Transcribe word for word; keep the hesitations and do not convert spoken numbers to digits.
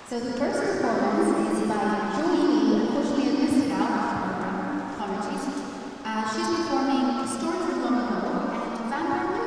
So the first performance is by Joey. Unfortunately, I missed it out. Apologies. Uh, she's performing Story from Long Ago and Vampire